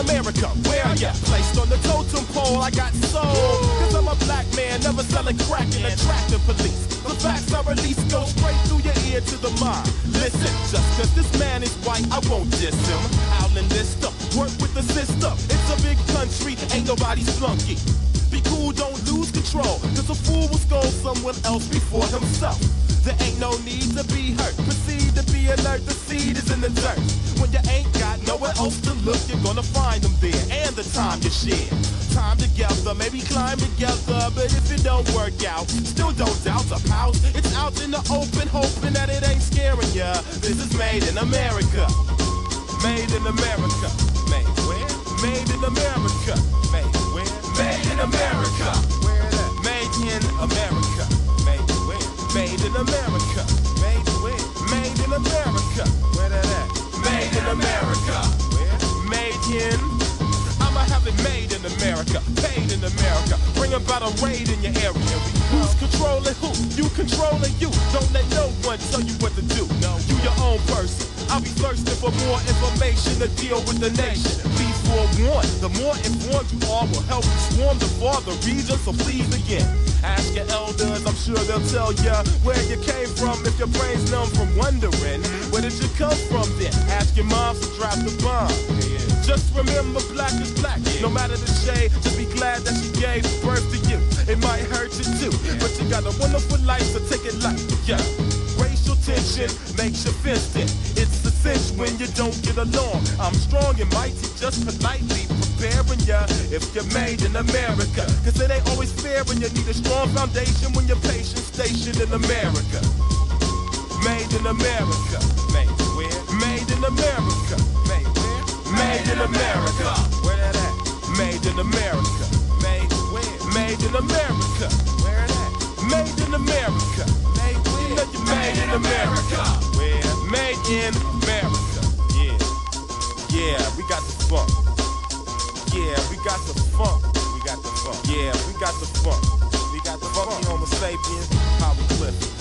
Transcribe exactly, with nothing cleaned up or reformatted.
America, where ya? Placed on the totem pole, I got soul. Cause I'm a black man, never selling crack and attracting police. The facts I release go straight through your ear to the mind. Listen, just cause this man is white, I won't diss him. Howlin' list up, work with the system. It's a big country, ain't nobody's flunky. Be cool, don't lose control, cause a fool will scold someone else before himself. There ain't no need to be hurt. Proceed to be alert, the seed is in the dirt. When you ain't got nowhere else to look, you're gonna find them there. And the time you share. Time together, maybe climb together. But if it don't work out, still don't doubt the house. It's out in the open, hoping that it ain't scaring ya. This is made in America. Made in America. Made where? Made in America. Made where? Made in America. Where that? Made in America. Made where? Made in America. Made where? Made in America. Where that at? Made in America. Where? Made in. I'ma have it made in America. Paid in America. Bring about a raid in your area. Who's controlling who? You controlling you. Don't let no one tell you what to do. No, you your own person. I'll be thirsting for more information to deal with the nation. Please forewarn. The more informed you are will help you swarm the farther region, so please begin. Ask your elders, I'm sure they'll tell ya where you came from if your brain's numb from wondering. Where did you come from then? Ask your mom to drop the bomb. Just remember black is black, no matter the shade, just be glad that she gave birth to you. It might hurt you too, but you got a wonderful life, so take it light, yeah. Racial tension makes you fenced in. It's a cinch when you don't get along. I'm strong and mighty, just politely preparing ya if you're made in America. Cause it ain't always fair when you need a strong foundation when your patient's stationed in America. Made in America. Made where? Made in America. Made where? Made in America. Where that at? Made in America. Made where? Made in America. Where that? Made in America. Made where? You know you made in America. Where? Made in America. Yeah. Yeah, we got the funk. Yeah, we got the funk. We got the funk. Yeah, we got the funk. We got the funky Homo sapiens, Howard Cliff.